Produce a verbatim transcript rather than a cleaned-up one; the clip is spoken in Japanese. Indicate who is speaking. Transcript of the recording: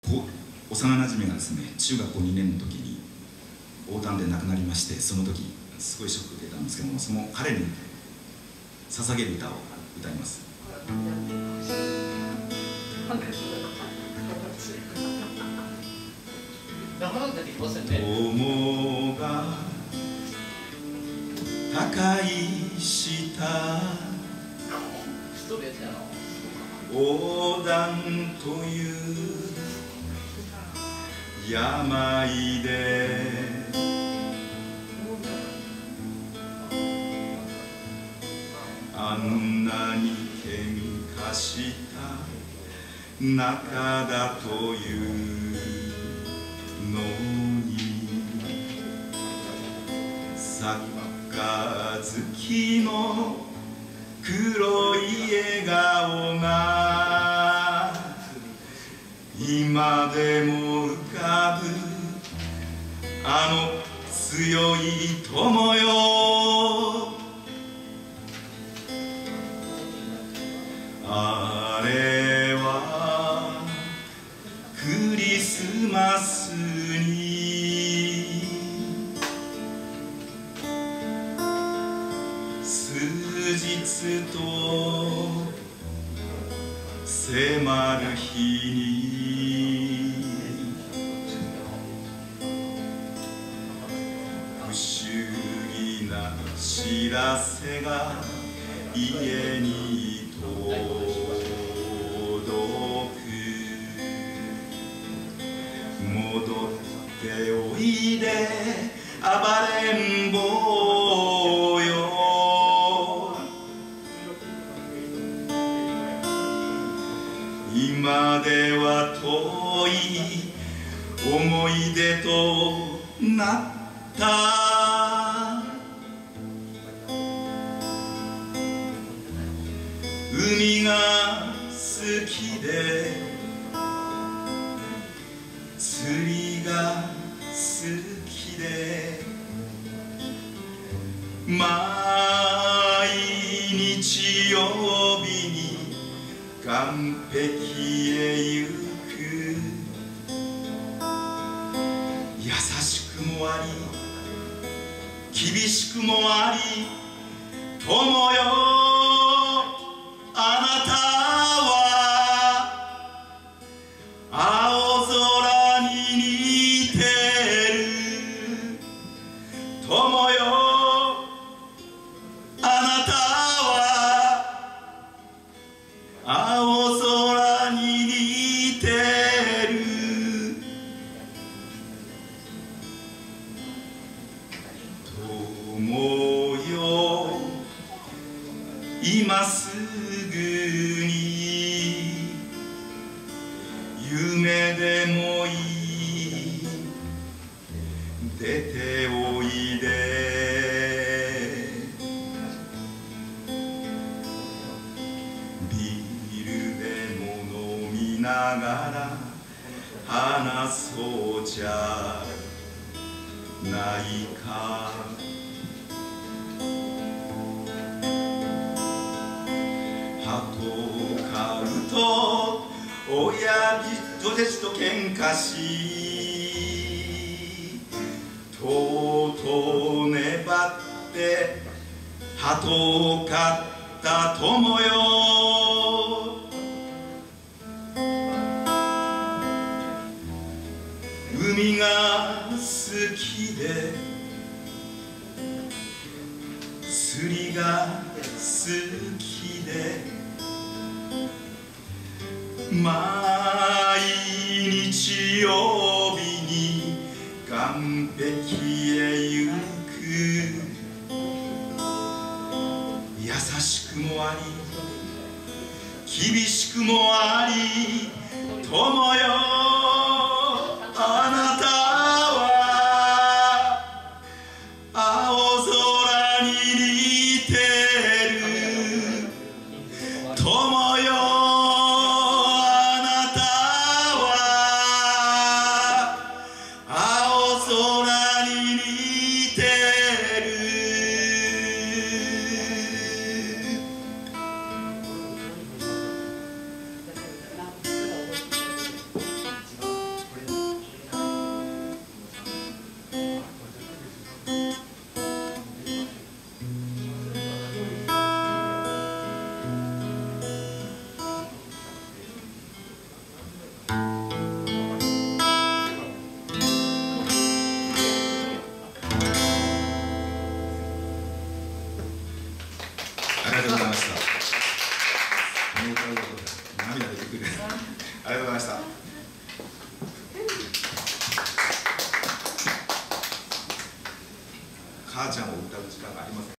Speaker 1: こ幼なじみがですね、中学校にねんの時に横断で亡くなりまして、その時すごいショック受けたんですけども、その彼に捧げる歌を歌います。友が高い下横断という病であんなに喧嘩した仲だというのに、サッカー好きの黒い笑顔が今でも浮かぶ、あの強い友よ。あれはクリスマスに数日と迫る日に不思議な知らせが家に届く。戻っておいで暴れん坊よ。今では遠い思い出となった。海が好きで釣りが好きで毎日曜日に岸壁へ行く。優しくもあり厳しくもあり友よ、あなたは青空に似てる。友よ、あなたは青空に似てる。友よ、今すぐに夢でもいい出ておいで。ビールでも飲みながら話そうじゃないか。鳩を飼うと親父と弟子と喧嘩し、とうとう粘って鳩を飼った友よ。海が好きで釣りが好きで毎日曜日に岸壁へ行く。優しくもあり厳しくもあり友よ、あなたは青空に似てる。友よ、あなたは青空に似てる。 くるありがとうございました。母ちゃんを歌う時間がありません。